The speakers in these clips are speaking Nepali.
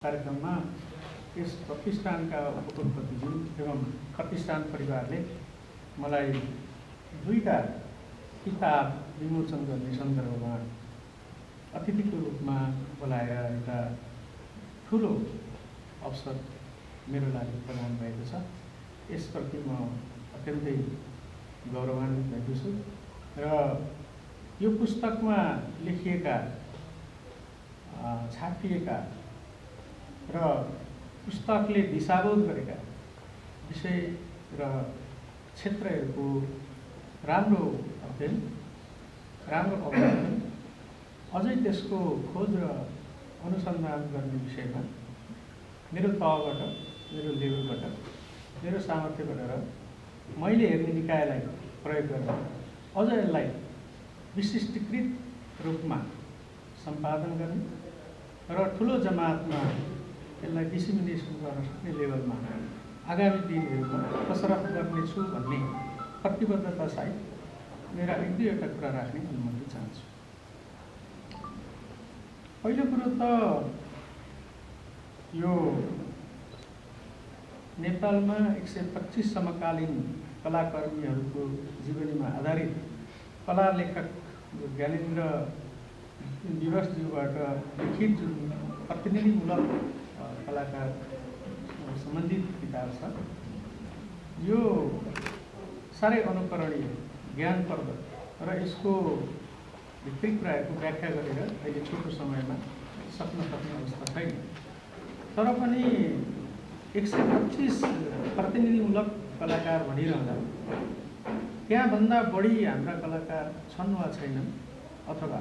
कार्यक्रममा यस प्रतिष्ठानका उपकुलपतिज्यू एवं प्रतिष्ठान परिवारले मलाई दुईटा किताब विमोचन गर्ने सन्दर्भमा अतिथिको रूपमा बोलाएर एउटा ठुलो अवसर मेरो लागि प्रदान भएको छ। यसप्रति म अत्यन्तै गौरवान्वित भएको छु र यो पुस्तकमा लेखिएका छापिएका र पुस्तकले दिशाबोध गरेका विषय र क्षेत्रहरूको राम्रो अध्ययन, राम्रो अवलोकन, अझै त्यसको खोज र अनुसन्धान गर्ने विषयमा मेरो तहबाट, मेरो लेभलबाट, मेरो सामर्थ्यबाट र मैले हेर्ने निकायलाई प्रयोग गरेर अझ यसलाई विशिष्टीकृत रूपमा सम्पादन गर्ने र ठुलो जमातमा यसलाई डिसिमिनेसन गर्न सक्ने लेभलमा आगामी दिनहरूमा कसरत गर्नेछु भन्ने प्रतिबद्धता सहित मेरा एक दुईवटा कुरा राख्ने अनुमति चाहन्छु। पहिलो कुरो त यो नेपालमा 125 समकालीन कलाकर्मीहरूको जीवनीमा आधारित कला लेखक ज्ञानेन्द्र दिवसज्यूबाट लिखित जुन प्रतिनिधिमूलक कलाकार सम्बन्धित किताब छ, यो साह्रै अनुकरणीय, ज्ञानप्रद र यसको भित्री कुराहरूको व्याख्या गरेर अहिले छोटो समयमा सक्ने अवस्था छैन। तर पनि 125 प्रतिनिधिमूलक कलाकार भनिरहँदा त्यहाँभन्दा बढी हाम्रा कलाकार छन् वा छैनन् अथवा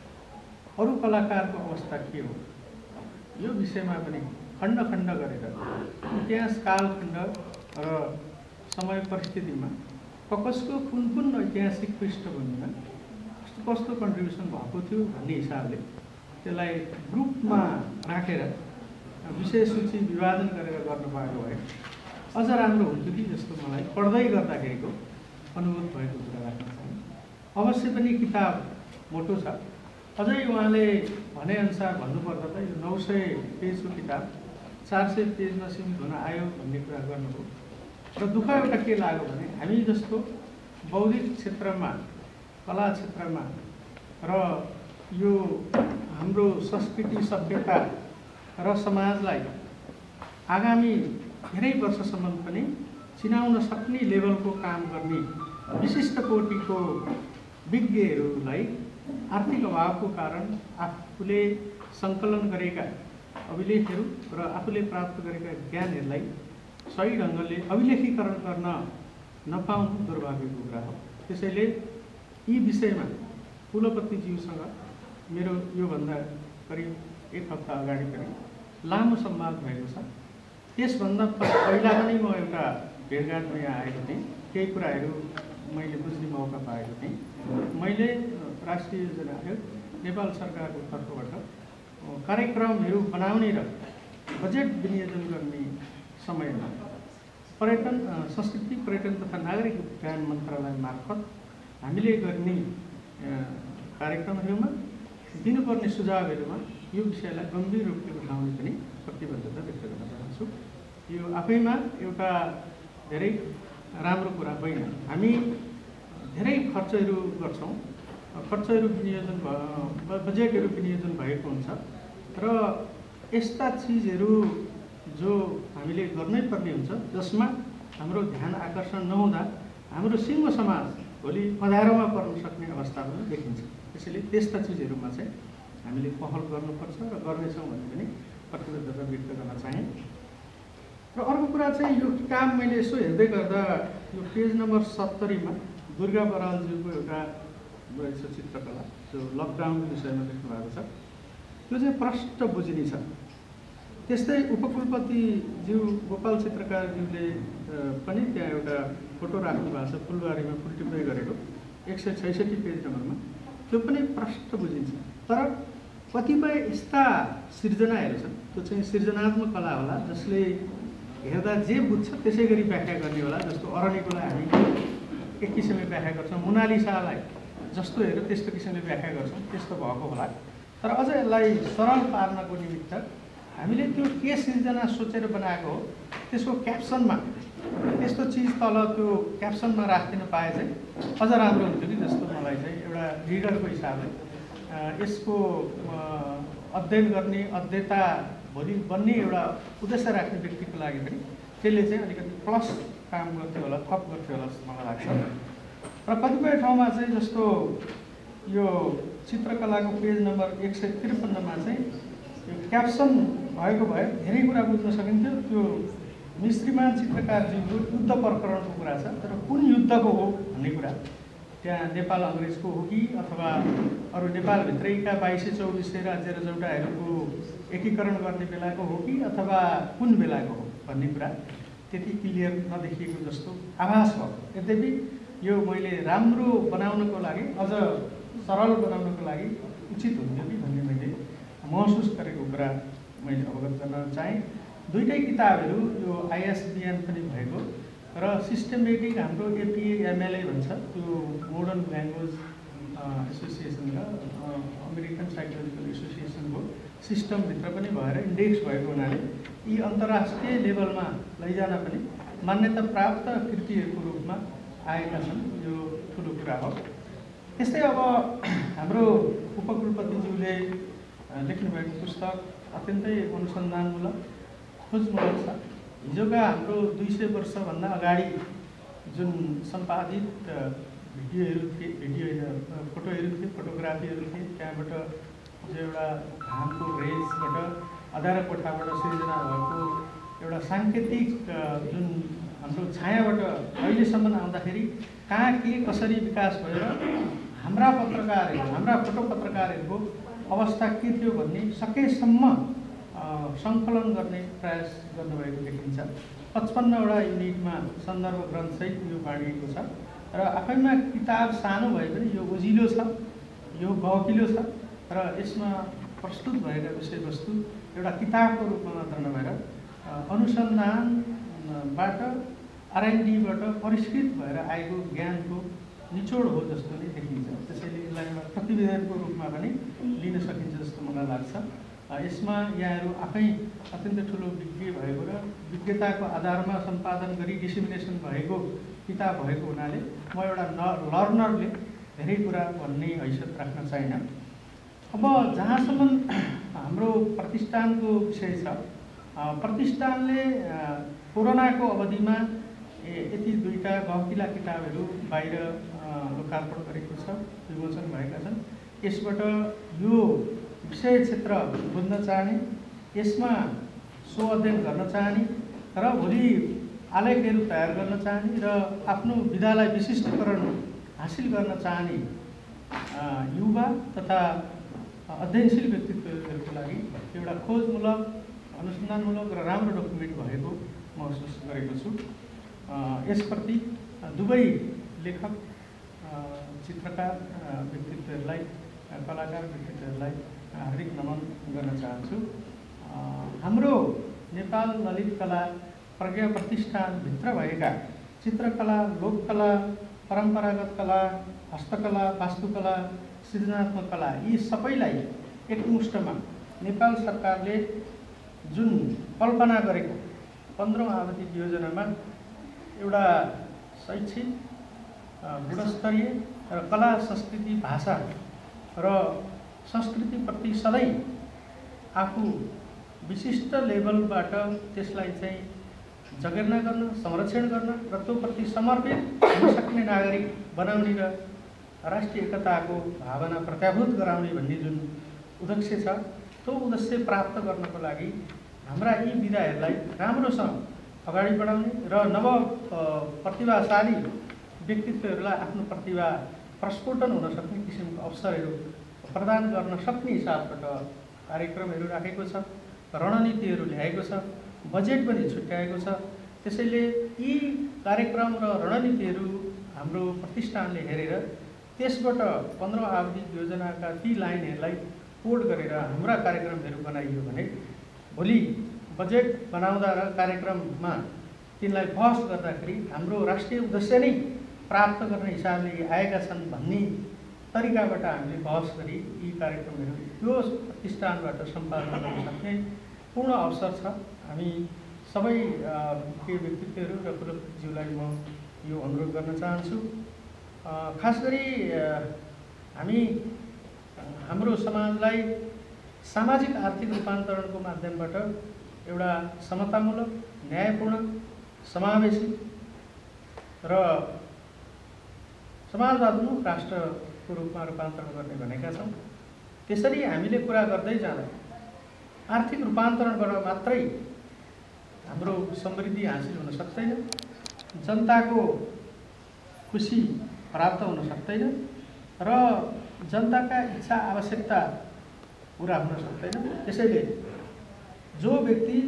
अरू कलाकारको अवस्था के हो, यो विषयमा पनि खण्ड खण्ड गरेर इतिहास कालखण्ड र समय परिस्थितिमा कसको कुन कुन ऐतिहासिक पृष्ठभूमिमा कस्तो कस्तो कन्ट्रिब्युसन भएको थियो भन्ने हिसाबले त्यसलाई ग्रुपमा राखेर विषय सूची विभाजन गरेर गर्नु पाएको भए अझ राम्रो हुन्थ्यो कि जस्तो मलाई पढ्दै गर्दाखेरिको अनुभूत भएको कुरा राख्न चाहन्छु। अवश्य पनि किताब मोटो छ, अझै उहाँले भनेअनुसार भन्नुपर्दा त यो 900 पेजको किताब 400 पेजमा सीमित हुन आयो भन्ने कुरा गर्नुभयो र दुःख एउटा के लाग्यो भने हामी जस्तो बौद्धिक क्षेत्रमा, कला क्षेत्रमा र यो हाम्रो संस्कृति सभ्यता र समाजलाई आगामी धेरै वर्षसम्म पनि चिनाउन सक्ने लेभलको काम गर्ने विशिष्ट कोटिको विज्ञहरूलाई आर्थिक अभावको कारण आफूले सङ्कलन गरेका अभिलेखहरू र आफूले प्राप्त गरेका ज्ञानहरूलाई सही ढङ्गले अभिलेखीकरण गर्न नपाउनु दुर्भाग्यको कुरा हो। त्यसैले यी विषयमा कुलपतिज्यूसँग मेरो योभन्दा करिब 1 हप्ता अगाडि पनि लामो संवाद भएको छ। त्यसभन्दा पहिला पनि म एउटा भेटघाटमा यहाँ आएको थिएँ, केही कुराहरू मैले बुझ्ने मौका पाएको थिएँ। मैले राष्ट्रिय योजना आयोग नेपाल सरकारको तर्फबाट कार्यक्रमहरू बनाउने र बजेट विनियोजन गर्ने समयमा पर्यटन, संस्कृति, पर्यटन तथा नागरिक उड्डयन मन्त्रालय मार्फत हामीले गर्ने कार्यक्रमहरूमा दिनुपर्ने सुझावहरूमा यो विषयलाई गम्भीर रूपले उठाउने पनि प्रतिबद्धता व्यक्त गर्न चाहन्छु। यो आफैमा एउटा धेरै राम्रो कुरा होइन। हामी धेरै खर्चहरू गर्छौँ, खर्चहरू विनियोजन बजेटहरू विनियोजन भएको हुन्छ र यस्ता चिजहरू जो हामीले गर्नै पर्ने हुन्छ जसमा हाम्रो ध्यान आकर्षण नहुँदा हाम्रो सिङ्गो समाज भोलि अँध्यारोमा पर्न सक्ने अवस्था पनि देखिन्छ। त्यसैले त्यस्ता चिजहरूमा चाहिँ हामीले पहल गर्नुपर्छ र गर्नेछौँ भन्ने पनि प्रतिबद्धता व्यक्त गर्न चाहेँ। र अर्को कुरा चाहिँ यो किताब मैले यसो हेर्दै गर्दा यो पेज नम्बर 70मा दुर्गा बरालज्यूको एउटा रहेछ चित्रकला जो लकडाउनको विषयमा लेख्नु भएको छ, त्यो चाहिँ प्रष्ट बुझिने छ। त्यस्तै उपकुलपतिज्यू गोपाल चित्रकारज्यूले पनि त्यहाँ एउटा फोटो राख्नु भएको छ, फुलबारीमा फुल टिप्दै गरेको 166 पेज नम्बरमा, त्यो पनि प्रष्ट बुझिन्छ। तर कतिपय यस्ता सिर्जनाहरू छन्, त्यो चाहिँ सृजनात्मक कला होला, जसले हेर्दा जे बुझ्छ त्यसै गरी व्याख्या गर्ने होला। जस्तो अरनिकोलाई हामी एक किसिमले व्याख्या गर्छौँ, मोनालिसालाई जस्तो हेऱ्यो त्यस्तो किसिमले व्याख्या गर्छौँ, त्यस्तो भएको होला। तर अझ यसलाई सरल पार्नको निमित्त हामीले त्यो के सिर्जना सोचेर बनाएको हो त्यसको क्याप्सनमा त्यस्तो चिज तल त्यो क्याप्सनमा राखिदिन पाए चाहिँ अझ राम्रो हुन्थ्यो कि जस्तो मलाई चाहिँ एउटा रिडरको हिसाबले यसको अध्ययन गर्ने अध्येता भोलि बन्ने एउटा उद्देश्य राख्ने व्यक्तिको लागि पनि त्यसले चाहिँ अलिकति प्लस काम गर्थ्यो होला, थप गर्थ्यो होला जस्तो मलाई लाग्छ। र कतिपय ठाउँमा चाहिँ जस्तो यो चित्रकलाको पेज नम्बर 153मा चाहिँ यो क्याप्सन भएको भए धेरै कुरा बुझ्न सकिन्थ्यो। त्यो मिस्त्रीमान चित्रकारजीको युद्ध प्रकरणको कुरा छ, तर कुन युद्धको हो भन्ने कुरा त्यहाँ नेपाल अङ्ग्रेजको हो कि अथवा अरू नेपालभित्रैका 2200-2400 राज्य र जोडाहरूको एकीकरण गर्ने बेलाको हो कि अथवा कुन बेलाको हो भन्ने कुरा त्यति क्लियर नदेखिएको जस्तो आभास भयो। यद्यपि यो मैले राम्रो बनाउनको लागि, अझ सरल बनाउनको लागि उचित हुन्थ्यो कि भन्ने मैले महसुस गरेको कुरा मैले अवगत गर्न चाहेँ। दुईटै किताबहरू यो ISBN पनि भएको र सिस्टमेटिक हाम्रो APA-MLA भन्छ त्यो मोडर्न ल्याङ्ग्वेज एसोसिएसन र अमेरिकन साइकोलोजिकल एसोसिएसनको सिस्टमभित्र पनि भएर इन्डेक्स भएको हुनाले यी अन्तर्राष्ट्रिय लेभलमा लैजान पनि मान्यता प्राप्त कृतिहरूको रूपमा आएका छन्। यो ठुलो कुरा हो। त्यस्तै अब हाम्रो उपकुलपतिज्यूले लेख्नुभएको पुस्तक अत्यन्तै अनुसन्धानमूलक, खोजमूलक छ। हिजोका हाम्रो 200 वर्षभन्दा अगाडि जुन सम्पादित भिडियोहरू थिए, फोटोहरू थिए, फोटोग्राफीहरू थिए, त्यहाँबाट जो एउटा घामको रेसबाट अँध्यारो कोठाबाट सिर्जना भएको एउटा साङ्केतिक जुन हाम्रो छायाबाट अहिलेसम्म आउँदाखेरि कहाँ के कसरी विकास भएर हाम्रा पत्रकारहरू, हाम्रा फोटो पत्रकारहरूको अवस्था के थियो भन्ने सकेसम्म सङ्कलन गर्ने प्रयास गर्नुभएको देखिन्छ। 55वटा युनिटमा सन्दर्भ ग्रन्थसहित यो बाँडिएको छ र आफैमा किताब सानो भए पनि यो ओजिलो छ, यो गहकिलो छ र यसमा प्रस्तुत भएका विषयवस्तु एउटा किताबको रूपमा मात्र नभएर अनुसन्धानबाट R&Dबाट परिष्कृत भएर आएको ज्ञानको निचोड हो जस्तो नै देखिन्छ। त्यसैले यसलाई एउटा प्रतिवेदनको रूपमा पनि लिन सकिन्छ जस्तो मलाई लाग्छ। यसमा यहाँहरू आफै अत्यन्त ठुलो विज्ञ भएको र विज्ञताको आधारमा सम्पादन गरी डिसिमिनेसन भएको किताब भएको हुनाले म एउटा लर्नरले धेरै कुरा भन्ने हैसियत राख्न चाहिनँ। अब जहाँसम्म हाम्रो प्रतिष्ठानको विषय छ, प्रतिष्ठानले कोरोनाको अवधिमा यति दुईटा गहकिला किताबहरू बाहिर लोकार्पण गरेको छ, विमोचन भएका छन्। यसबाट यो विषय क्षेत्र बुझ्न चाहने, यसमा सो अध्ययन गर्न चाहने र भोलि आलेखहरू तयार गर्न चाहने र आफ्नो विधालाई विशिष्टीकरण हासिल गर्न चाहने युवा तथा अध्ययनशील व्यक्तित्वहरूको लागि एउटा खोजमूलक, अनुसन्धानमूलक र राम्रो डकुमेन्ट भएको महसुस गरेको छु। यसप्रति दुवै लेखक, चित्रकार व्यक्तित्वहरूलाई, कलाकार व्यक्तित्वहरूलाई हार्दिक नमन गर्न चाहन्छु। हाम्रो नेपाल ललित कला प्रज्ञा प्रतिष्ठानभित्र भएका चित्रकला, लोककला, परम्परागत कला, हस्तकला, वास्तुकला, सृजनात्मक कला यी सबैलाई एकमुष्टमा नेपाल सरकारले जुन कल्पना गरेको 15औं आर्थिक योजनामा एउटा शैक्षिक, गुणस्तरीय र कला, संस्कृति, भाषा र संस्कृतिप्रति सधैँ आफू विशिष्ट लेभलबाट त्यसलाई चाहिँ जगेर्ना गर्न, संरक्षण गर्न र त्योप्रति समर्पित हुन सक्ने नागरिक बनाउने र राष्ट्रिय एकताको भावना प्रत्याभूत गराउने भन्ने जुन उद्देश्य छ, त्यो उद्देश्य प्राप्त गर्नको लागि हाम्रा यी विधाहरूलाई राम्रोसँग अगाडि बढाउने र नव प्रतिभाशाली व्यक्तित्वहरूलाई आफ्नो प्रतिभा प्रस्फुटन हुन सक्ने किसिमको अवसरहरू प्रदान गर्न सक्ने हिसाबबाट कार्यक्रमहरू राखेको छ, रणनीतिहरू ल्याएको छ, बजेट पनि छुट्याएको छ। त्यसैले यी कार्यक्रम र रणनीतिहरू हाम्रो प्रतिष्ठानले हेरेर त्यसबाट 15औं आर्थिक योजनाका ती लाइनहरूलाई कोड गरेर हाम्रा कार्यक्रमहरू बनाइयो भने भोलि बजेट बनाउँदा र कार्यक्रममा तिनलाई बहस गर्दाखेरि हाम्रो राष्ट्रिय उद्देश्य नै प्राप्त गर्ने हिसाबले आएका छन् भन्ने तरिकाबाट हामीले बहस गरी यी कार्यक्रमहरू यो प्रतिष्ठानबाट सम्पादन गर्न सक्ने पूर्ण अवसर छ। हामी सबै मुख्य व्यक्तित्वहरू र कुलपतिज्यूलाई म यो अनुरोध गर्न चाहन्छु। खास गरी हामी हाम्रो समाजलाई सामाजिक आर्थिक रूपान्तरणको माध्यमबाट एउटा समतामूलक, न्यायपूर्ण, समावेशी र समाजवादमुख राष्ट्रको रूपमा रूपान्तरण गर्ने भनेका छौँ। त्यसरी हामीले कुरा गर्दै जाँदा आर्थिक रूपान्तरणबाट मात्रै हाम्रो समृद्धि हासिल हुन सक्दैन, जनताको खुसी प्राप्त हुन सक्दैन र जनताका इच्छा आवश्यकता पूरा हुन सक्दैन। त्यसैले जो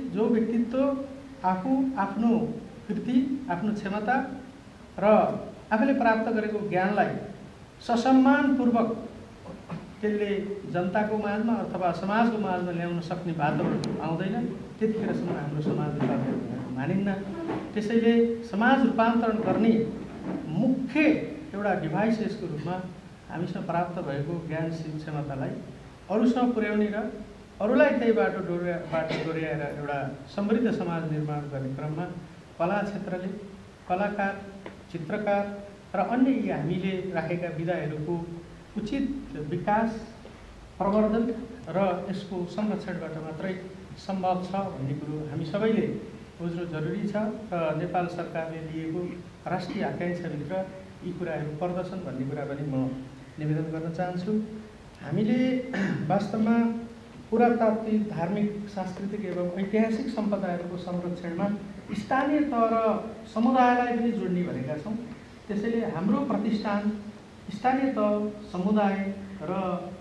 व्यक्तित्व आफू आफ्नो कृति, आफ्नो क्षमता र आफूले प्राप्त गरेको ज्ञानलाई ससम्मानपूर्वक त्यसले जनताको माझमा अथवा समाजको माझमा ल्याउन सक्ने वातावरण आउँदैन, त्यतिखेरसम्म हाम्रो समाज रूपान्तरण मानिन्न। त्यसैले समाज रूपान्तरण गर्ने मुख्य एउटा डिभाइस यसको रूपमा हामीसँग प्राप्त भएको ज्ञान क्षमतालाई अरूसँग पुर्याउने र अरूलाई त्यही बाटो डोर्याएर एउटा समृद्ध समाज निर्माण गर्ने क्रममा कला क्षेत्रले कलाकार, चित्रकार र अन्य यी हामीले राखेका विधाहरूको उचित विकास, प्रवर्धन र यसको संरक्षणबाट मात्रै सम्भव छ भन्ने कुरो हामी सबैले बुझ्नु जरुरी छ र नेपाल सरकारले लिएको राष्ट्रिय आकांक्षाभित्र यी कुराहरू पर्दछन् भन्ने कुरा पनि म निवेदन गर्न चाहन्छु। हामीले वास्तवमा पुरातात्विक, धार्मिक, सांस्कृतिक एवं ऐतिहासिक सम्पदाहरूको संरक्षणमा स्थानीय तह र समुदायलाई पनि जोड्ने भनेका छौँ। त्यसैले हाम्रो प्रतिष्ठान स्थानीय तह, समुदाय र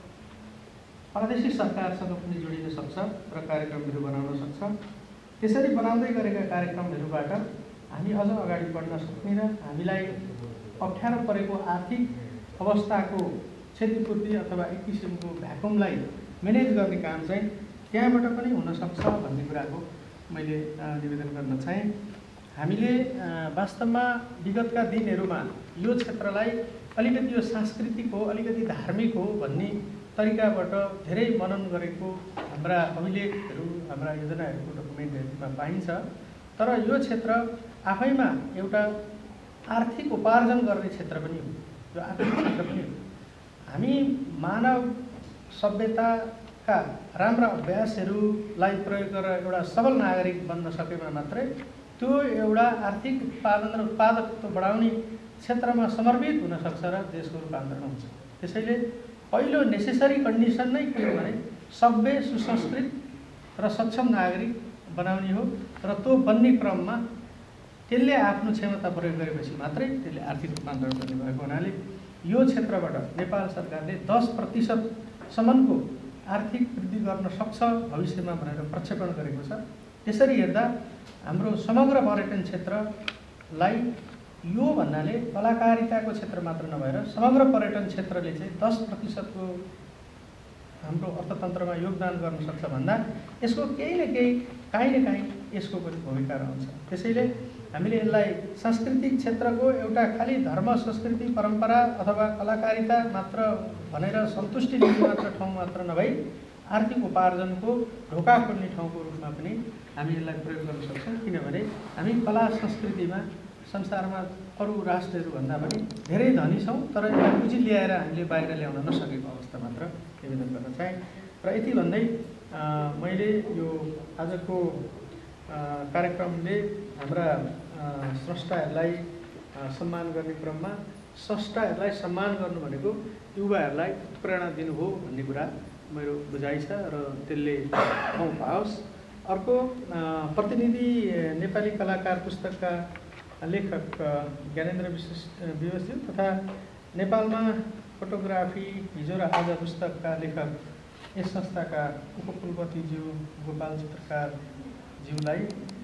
प्रादेशिक सरकारसँग पनि जोडिन सक्छ र कार्यक्रमहरू बनाउन सक्छ। त्यसरी बनाउँदै गरेका कार्यक्रमहरूबाट हामी अझ अगाडि बढ्न सक्ने र हामीलाई अप्ठ्यारो परेको आर्थिक अवस्थाको क्षतिपूर्ति अथवा एक किसिमको भ्याकुमलाई म्यानेज गर्ने काम चाहिँ त्यहाँबाट पनि हुनसक्छ भन्ने कुराको मैले निवेदन गर्न चाहेँ। हामीले वास्तवमा विगतका दिनहरूमा यो क्षेत्रलाई अलिकति यो सांस्कृतिक हो, अलिकति धार्मिक हो भन्ने तरिकाबाट धेरै मनन गरेको हाम्रा अभिलेखहरू, हाम्रा योजनाहरूको डकुमेन्टहरूमा पाइन्छ। तर यो क्षेत्र आफैमा एउटा आर्थिक उपार्जन गर्ने क्षेत्र पनि हो, यो आर्थिक क्षेत्र पनि हो। हामी मानव सभ्यताका राम्रा अभ्यासहरूलाई प्रयोग गरेर एउटा सबल नागरिक बन्न सकेमा मात्रै त्यो एउटा आर्थिक उत्पादन र उत्पादकत्व बढाउने क्षेत्रमा समर्पित हुन सक्छ र देशको रूपान्तरण हुन्छ। त्यसैले पहिलो नेसेसरी कन्डिसन नै के हो भने सभ्य, सुसंस्कृत र सक्षम नागरिक बनाउने हो र त्यो बन्ने क्रममा त्यसले आफ्नो क्षमता प्रयोग गरेपछि मात्रै त्यसले आर्थिक रूपान्तरण गर्ने भएको हुनाले यो क्षेत्रबाट नेपाल सरकारले 10% सम्मको आर्थिक वृद्धि गर्न सक्छ भविष्यमा भनेर प्रक्षेपण गरेको छ। त्यसरी हेर्दा हाम्रो समग्र पर्यटन क्षेत्रलाई यो भन्नाले कलाकारिताको क्षेत्र मात्र नभएर समग्र पर्यटन क्षेत्रले चाहिँ 10%को हाम्रो अर्थतन्त्रमा योगदान गर्न सक्छ भन्दा यसको केही न केही, काहीँ न काहीँ यसको पनि भूमिका रहन्छ। त्यसैले हामीले यसलाई सांस्कृतिक क्षेत्रको एउटा खालि धर्म, संस्कृति, परम्परा अथवा कलाकारिता मात्र भनेर सन्तुष्टि लिने मात्र ठाउँ मात्र नभई आर्थिक उपार्जनको ढोका खोल्ने ठाउँको रूपमा पनि हामी यसलाई प्रयोग गर्न सक्छौँ। किनभने हामी कला संस्कृतिमा संसारमा अरू राष्ट्रहरूभन्दा पनि धेरै धनी छौँ, तर यसलाई पुँजी ल्याएर हामीले बाहिर ल्याउन नसकेको अवस्था मात्र निवेदन गर्न चाहेँ। र यति भन्दै मैले यो आजको कार्यक्रमले हाम्रा स्रष्टाहरूलाई सम्मान गर्ने क्रममा स्रष्टाहरूलाई सम्मान गर्नु भनेको युवाहरूलाई प्रेरणा दिनु हो भन्ने कुरा मेरो बुझाइ छ र त्यसले ठाउँ पाओस्। अर्को प्रतिनिधि नेपाली कलाकार पुस्तकका लेखक ज्ञानेन्द्र विवशज्यू तथा नेपालमा फोटोग्राफी हिजो र आज पुस्तकका लेखक यस संस्थाका उपकुलपतिज्यू गोपाल चित्रकार ज्यूलाई